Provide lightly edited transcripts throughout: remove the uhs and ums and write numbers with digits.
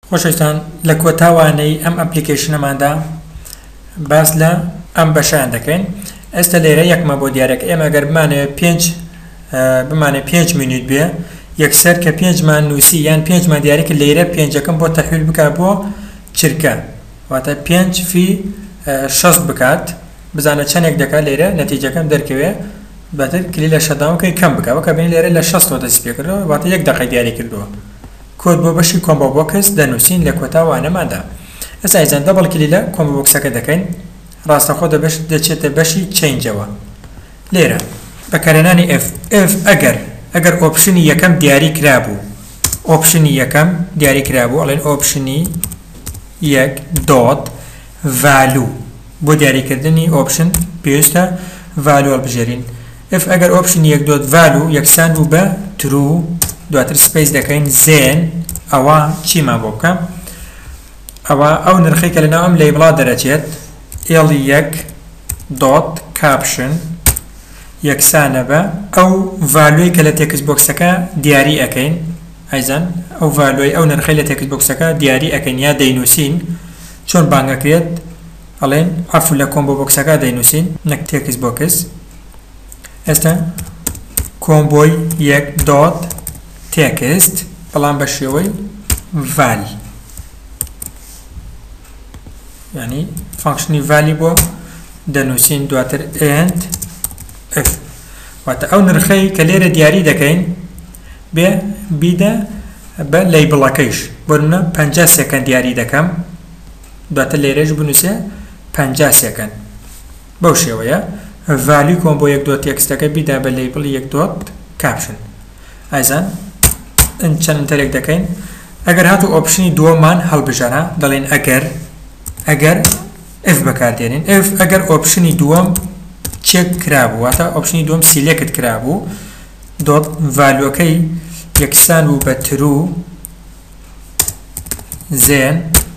خۆشەویستان لە کۆتاوانەی ئەم ئەپلیکیشنەماندا باس لە ئەم بەشیان دەکەین. ئێستا لێرە یەکمە بۆ دیارەکە ئێمە ئەگەر بمانێ 5 میلیۆن بێ یەکسەر کە 5مان نووسی یان 5مان دیارەکە لێرە 5ەکەم بۆ تەحویل بکات بۆ چرکە واتە 5 فی 60 بکات بزانە چەندێک دەکات لێرە نەتیجەکەم دەرکەوێ بەتر کلی لە شەداوەکەی کەم بکات وەکە بینی لێرە لە 60 دەست پێ کردەوە واتە 1 دقیقە دیاری کردووە. کۆد بۆ بەشی کۆمبۆ بۆکس دەنووسین لە کۆتاوانەماندا. ئێستا ئیزان دەبڵ کلی لە کۆمبۆ بۆکسەکە دەکەین ڕاستەخۆ دەچێتە بەشی چێنجەوە. لێرە بەکارهێنانی f ئەگەر ئۆپشنی یەکەم دیاری کرابوو ئەڵێن ئۆپشنی 1 دۆت ڤالو بۆ دیاریکردنی ئۆپشن پێویستە ڤالو هەڵبژێرین. f ئەگەر ئۆپشنی 1 دۆت ڤالو یەکسان بوو بە ترو دواتر سپیس دەکەین زێن ئەوە چیمان بۆ بکەم ئەو نرخی کە لەناو ئەم لەیبڵا دەرەچێت l1 دۆت کاپشن یەکسانە بە ئەو ڤالوی کە لە تێکست بۆکسەکە دیاری ئەەکەین ئایزان ئەو ڤالوی ئەو نرخی لە تێکست بۆکسەکە دیاری ئەەکەین یا دەینووسین چۆن بانگەکرێت ئەڵێن ئەفو لە کۆمبۆ بۆکسەکە دەینووسین نەک تێکست بۆکس. ئێستا کۆمبۆی 1 دۆت تێکست بەڵام بە شێوەی val یعنی فانکشنی ڤالی بۆ دەنووسین دواتر end f واتە ئەو نرخەی کە لێرە دیاری دەکەین بیدە بە لەیبڵەکەیش بۆ نمونە 50 سێکەند دیاری دەکەم دواتر لێرەش بنووسێ 50 سێکەند بەو شێوەیە ڤالی کۆمبۆ 1 دۆت تێکستەکە بیدا بە لەیبڵ 1 دۆت کاپشن. ئایزان چەند تەرێک دەکەین ئەگەر هاتوو ئۆپشنی دووەمان هەڵبژارە دەڵێن ئەگەر f بەکاردێنین ئەگەر ئۆپشنی دووەم چێک کرابوو واتە ئۆپشنی دووەم سیلێکت کرابوو دۆت ڤالوەکەی یەکسان بوو بە ترو زێن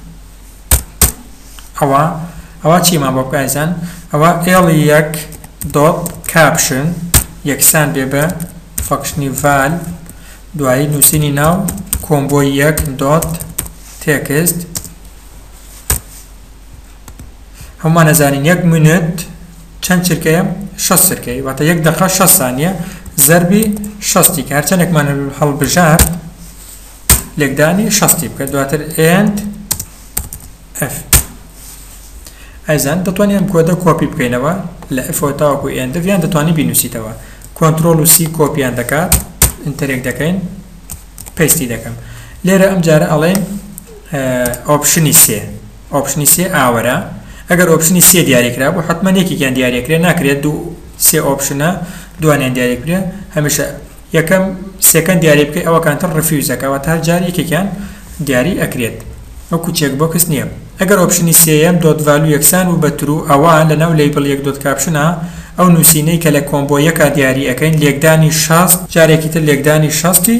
ئەوە چیمان بۆ بکایزان ئەوە l1 دۆت کاپشن یەکسان بێ بە فانکشنی val دوایی نووسینی ناو کۆمبۆی 1 دۆت تێکست هەمومان نەزانین 1 مینوت چەند چرکەیە 60 چرکەی واتە 1 دقیقە 60 سانیە زەربی 60 کە هەرچەندێکمان هەڵبژار لێکدانی 60 بکە دواتر end f. ئایزان دەتوانین ئەم کۆدە کۆپی بکەینەوە لە f تاوەکو end یان دەتوانین بینووسیتەوە کۆنترۆل و c کۆپیان دەکات ئینتەرێک دەکەین پێستی دەکەم لێرە ئەم جارە ئەڵێن ئۆپشنی سێ ئاوەرە ئەگەر ئۆپشنی سێ دیاریکرا بۆ حتمما یەکێکیان دیاریکرێ ناکرێت سێ ئۆپشنە دوانیان دیاریکرێ هەمیشە یەکەم سێکەند دیاری بکەی ئەوەکانتر ڕفیوزەکەوە تا جار یەکێکیان دیاری ئەکرێت وەکو چێک بۆکس نییە. ئەگەر ئۆپشنی سێیەم دۆت ڤالو یەکسان و بە ترو ئەوە لەناو لەیبڵ 1 دۆت کاپشنە ئەو نووسینەی کە لە کۆمبۆ یەکا دیاری ئەەکەین لێکدانی 60 جارێکی تر لێکدانی 60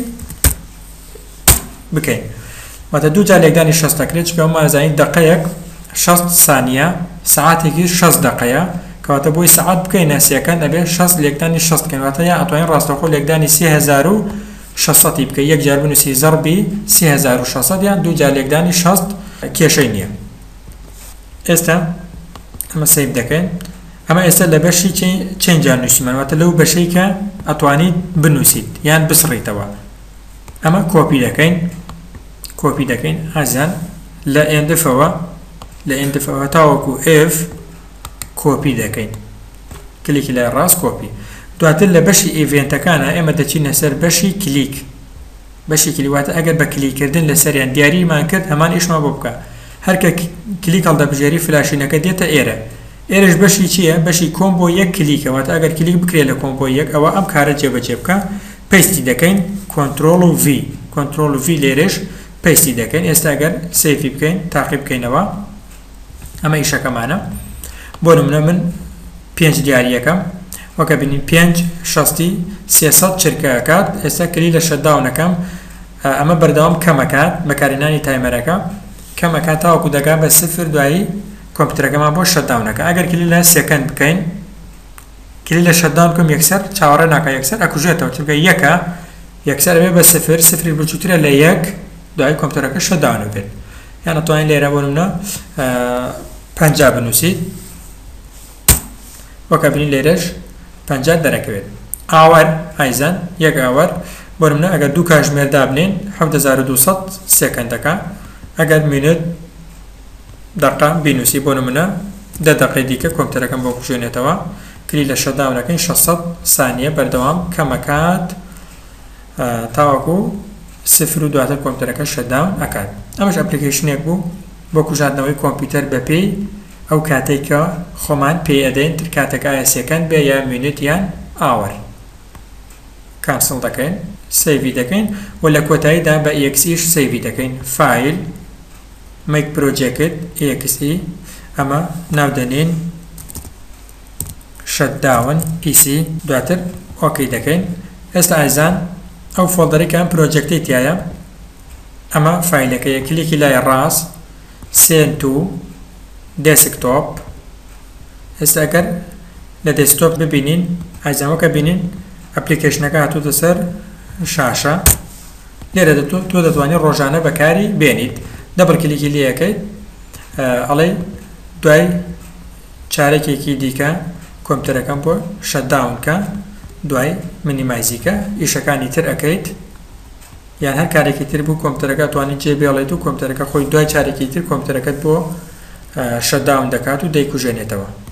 بکەین واتە دوو جار لێکدانی 60 دەکرێت چکە ئەومانەزانین دقەیەک 60 سانیە سعاتێکی 60 دقەیە کەواتە بۆی سعات بکەینە سێکەند ئەبێ 60 لێکدانی 60 بکەین واتە یا ئەتوانین ڕاستەوخۆ لێکدانی 3600 بکەین یەک جار بنووسی زەربی 3600 یان دوو جار لێکدانی 60 کێشەی نییە. ئێستا ئەمە سیڤ دەکەین ئەمە ئێستا لە بەشی چێنجان نووسیمان واتە لەو بەشەی کە ئەتوانیت بنووسیت یان بسڕیتەوە ئەمە کۆپی دەکەین ئازان لە ئێندفەوە تاوەکو f کۆپی دەکەین کلیکی لای ڕاست کۆپی دواتر لە بەشی ئیڤێنتەکانە ئێمە دەچینە سەر بەشی کلیک واتە ئەگەر بە کلیکردن لەسەریان دیاریمان کرد هەمان ئیشمان بۆ بکە هەرکە کلیک هەڵدەبژێری فلاشینەکە دێتە ئێرەش بەشی چییە بەشی کۆمبۆ 1 کلیکە واتە ئەگەر کلیک بکرێت لە کۆمبۆ 1 ئەوە ئەم کارە جێبەجێ بکە پێستی دەکەین کۆنترۆل و v لێرەش پێستی دەکەین. ئێستا ئەگەر سیفی بکەین تاقی بکەینەوە ئەمە ئیشەکەمانە بۆ نمونە من 5 دیاریەکەم وەکە بینین 5 60 300 چرکەکات ئێستا کلی لە شەتداونەکەم ئەمە بەردەوام کەمەکات بەکارهێنانی تایمەرەکە کەمەکات تاوەکو دەگا بە 0 دوایی کۆمپیوتەرەکەمان بۆ شەتداونەکە ئەگەر کلی لە سێکەند بکەین کلی لە شەتداون بکەم یەکسەر چاوەڕێ ناکە یەکسەر ئەکوژێتەوە چونکە یەکە یەکسەر بێ بە 0 بچووترە لە 1 دوای کۆمپیوتەرەکە شەتداون بێت یان ئەتوانین لێرە بۆ نمونە 50 بنووسیت وەکە بینین لێرەش 50 دەرەکەوێت. ئاوەر ئایزان یەک ئاوەر بۆ نمونە ئەگەر دوو کاتژمێر دابنێن 7200 سێکەندەکە. ئەگەر مینوت دقە بینووسی بۆ نمونە 10 دقەی دیکە کۆمپیوتەرەکەم بۆ کوژێنێتەوە. کلی لە شەتداونەکەین 600 سانیە بەردەوام کەمەکات تاوەکو سفر و دواتر کۆمپیوتەرەکە شەتداون ئەکات. ئەمەش ئەپلیکیشنێک بوو بۆ کوژاندنەوەی کۆمپیوتەر بە پێی ئەو کاتێک کە خۆمان پێی ئەدەین تر کاتێک ئایا سێکەند بێ یا مینوت یان ئاوەر. کانسڵ دەکەین سەیڤی دەکەین و لە کۆتاییدا بە ئیەکسیش سەیڤی دەکەین. فایل میک پرۆجێکت ئیەکسی ئەمە ناودەنین شەتداون پیسی دواتر ئۆکەی دەکەین. ئێستا ئایزان ئەو فۆڵدەرێک ئەم پرۆجێکتەی تایە ئەمە فایلەکەیە. کلیکی لای ڕاست سێن تو دێسکتۆپ. ئێستا ئەگەر لە دێسکتۆپ ببینین ئایزان وەکە بینین ئەپلیکیشنەکە هاتووتە سەر شاشە. لێرە تۆ دەتوانێت ڕۆژانە بەکاری بێنیت. دەبڵ کلیکی لێەکەیت ئەڵێ دوای چارەکێکی دیکە کۆمپیوتەرەکەم بۆ شەتداونکە دوای مینیمایزیکە ئیشەکانی تر ئەەکەیت یان هەر کارێکی تر بوو کۆمپیوتەرەکە توانیت جێبێڵێت و کۆمپیوتەرەکە خۆی دوای چارێکی تر کۆمپیوتەرەکەت بۆ شەتداون دەکات و دەیکوژێنێتەوە.